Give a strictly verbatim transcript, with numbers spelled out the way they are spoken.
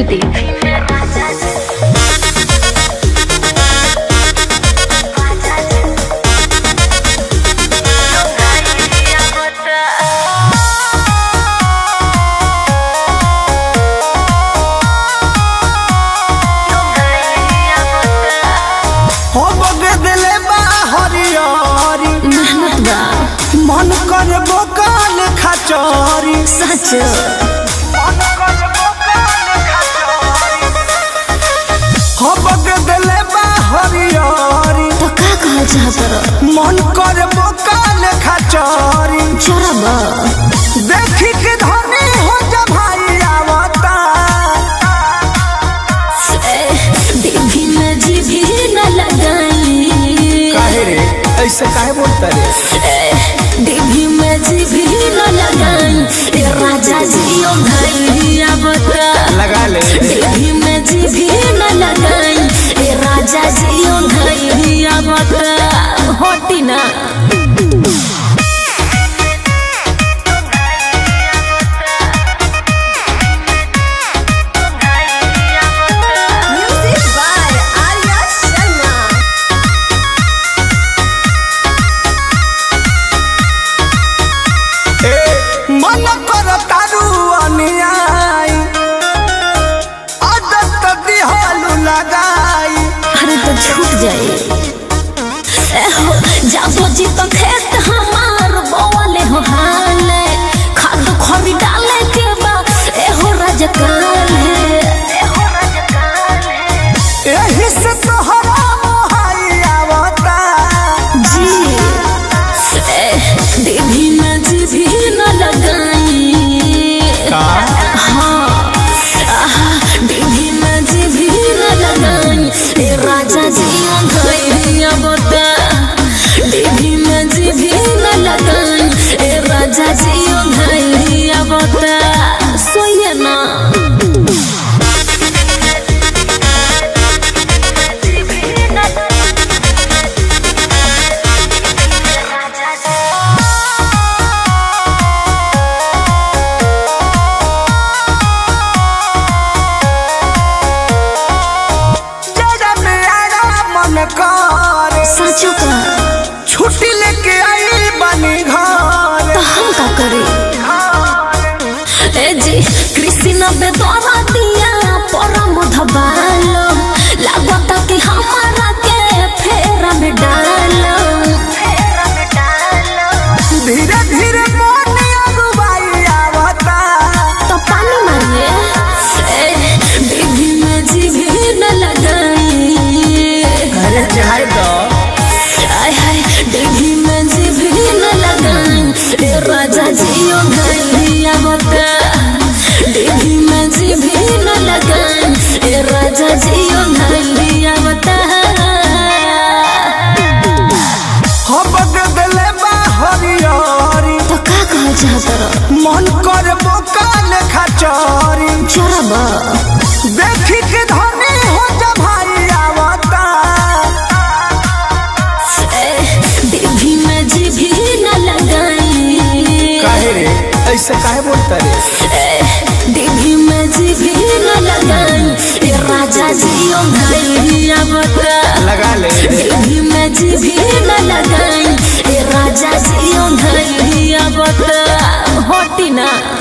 दी। मन कर बोकाल खचौरी सच मन कर बोकाल खचौरी हो बगदले बा हरियारी तो का कह चाहत मन कर बोकाल खचौरी चरबा देखी के धनी हो जा भाई आवता देवी में जी भी न लगाई। काहे रे ऐसे काहे बोलता रे? देवी में जी भी न लगाई ए राजा जी ओ भैया बता लगा ले। देवी में जी भी न लगाई ए राजा जी ओ भैया बता होती ना। मन कर तारू अनियाई आदत दिहालू लगाई। अरे तो छूट जाए जाबो जी तो खेत हमार बोले हो हाले खाद खरी डाले के बा एहो राजकाल है एहो राजकाल है एही से तोहरा मोहाई आवता जी। देवी में जी भी न लगाई का हाँ देवी में जी भी न लगाई ए राजा जी ओ भैया बता देवी में जी भी न लगाई ए राजा जी ओ भैया बता सोइए ना। सचो का छुट्टी लेके आई बनी घर तो हम का करे ए जी कृष्ण बेदरा दिया परम धबालो लागता कि हमारा के फेरा में डालो फेरा में डालो धीरे धीरे मोनी अगुवाई आवता तो पानी मारिए देवी में जी भी न लगाई। अरे चाहे तो देवी में जी भी न लगाई ए राजा जी ओ भैया बता देवी में जी भी न लगाई ए राजा जी ओ भैया बता। हो बगदले बा हरियारी तो का कह चाहत मन कर बोकाल खचौरी चरबा देखी के धनी हो जा भाई आवता देवी में जी भी न लगाई। काहे रे ऐसे काहे बोलता रे? देवी में जी भी न लगाई ए राजा जी ओ भैया बता लगा ले। देवी में जी भी न लगाई ए राजा जी ओ भैया बता होती ना।